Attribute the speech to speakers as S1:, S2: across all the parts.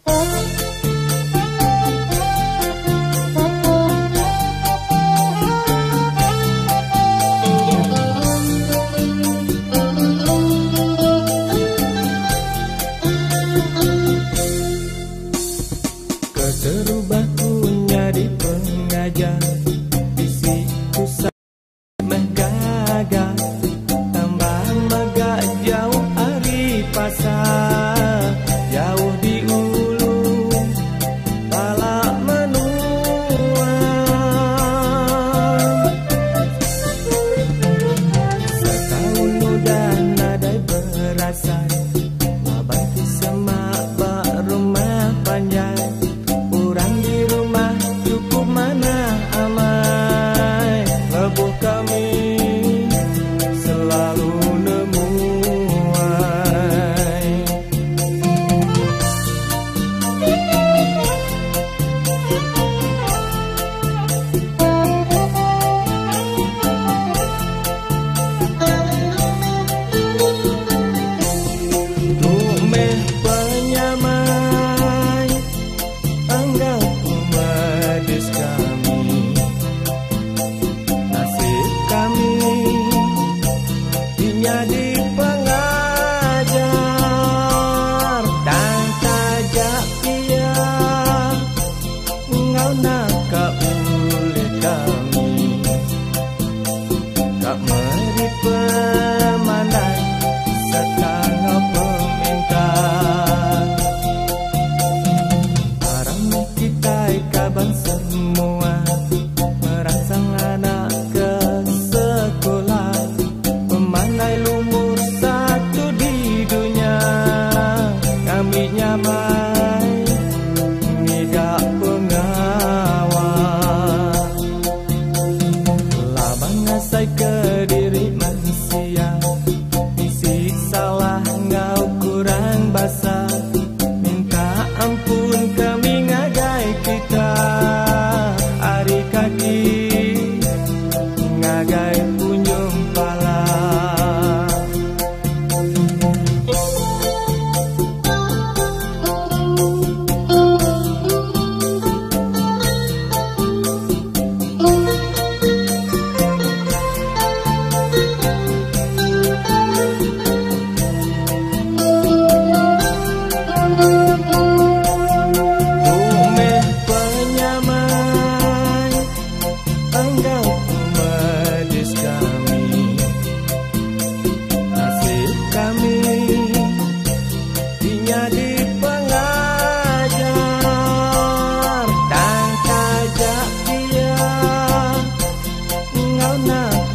S1: Terubahku nyari pengajar, bisiku sampai gagal. Tambah megak jauh hari pasar, jauh di ulu pala menua. Setahun udah nadai berasan, abang semak bak rumah panjang. Orang di rumah cukup mana amai, lebuh kami selalu nemuai. Tumeh penyamai, anggap medis kami, nasib kami jadi pengajar. Dan tajak dia engkau nak boleh kami, tak meri pemandai setengah pemintar. Kita kaban semua merangsang anak ke sekolah, memandai lumur satu di dunia. Kami nyamai ngigak pengawal, labang ngasai ke diri manusia, isi salah ngau kurang basah. Minta ampun kami ngagai kita, ari kaki ngagai punjung pala.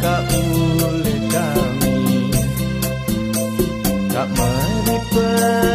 S1: Tak meri